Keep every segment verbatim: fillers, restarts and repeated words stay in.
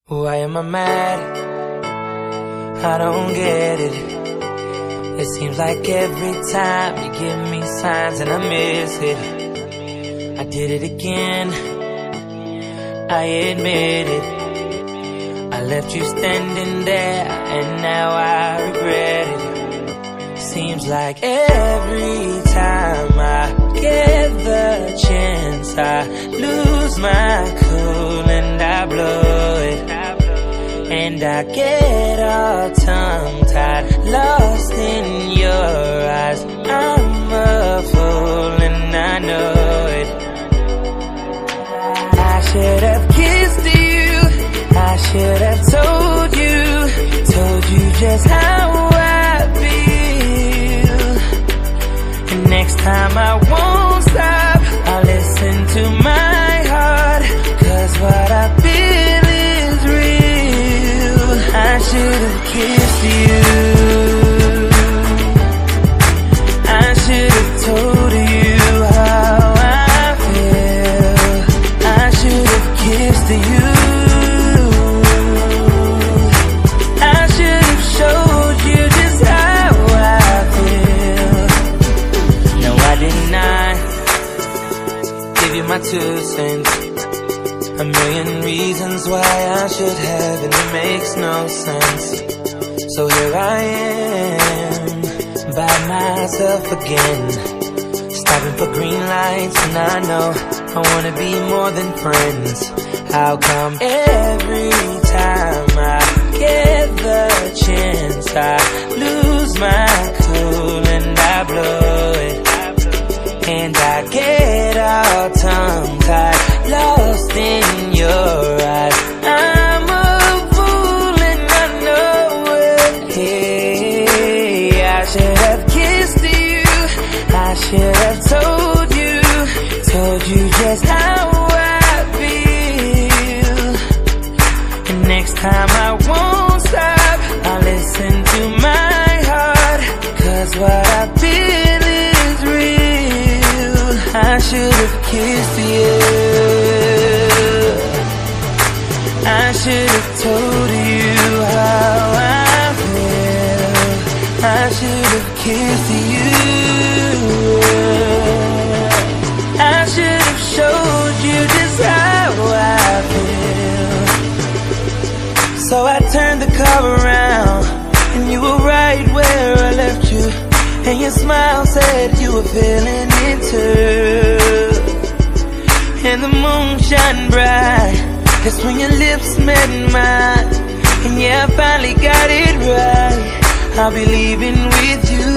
Why am I mad? I don't get it. It seems like every time you give me signs and I miss it. I did it again, I admit it. I left you standing there and now I regret it. Seems like every time I get the chance I lose my cool and I blow it. And I get all tongue-tied, lost in your eyes. I'm a fool and I know it. I should have kissed you, I should have told you, told you just how I feel. And next time I won't stop, I'll listen to my heart, 'cause what I feel is real. I should have kissed you, I should have told you how I feel. I should have kissed you, I should have showed you just how I feel. No, I did not give you my two cents. A million reasons why I should have, and it makes no sense. So here I am, by myself again, stopping for green lights, and I know I wanna be more than friends. How come every time I get the chance I lose my cool and I blow it? And I get all tongue-tied, lost in your eyes. I'm a fool and I know it. Hey, I should have kissed you, I should have told you, told you just how I feel. And next time I won't stop, I'll listen to my heart, 'cause what I feel is real. I should have kissed you, I should have told you how I feel. I should have kissed you, I should have showed you just how I feel. So I turned the car around and you were right where I left you, and your smile said you were feeling it too. And the moon shone bright, that's when your lips met mine. And yeah, I finally got it right, I'll be leaving with you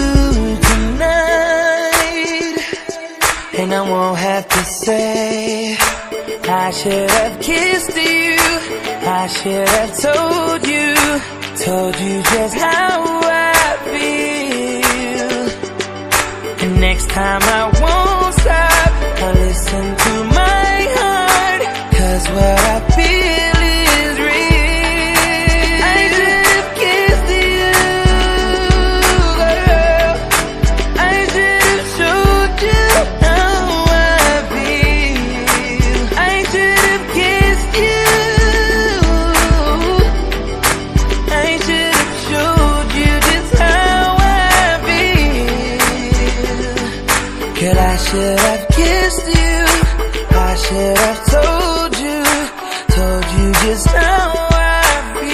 tonight. And I won't have to say I should have kissed you, I should have told you, told you just how I feel. And next time I won't stop, I'll listen to my heart, 'cause what I feel is real. I should have kissed you, girl, I should have showed you how I feel. I should have kissed you, I should have showed you just how I feel. Girl, I should have kissed you, I should have told you, told you just how I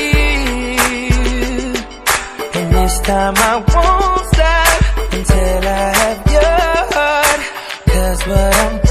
feel. And this time I won't stop until I have your heart, 'cause what I'm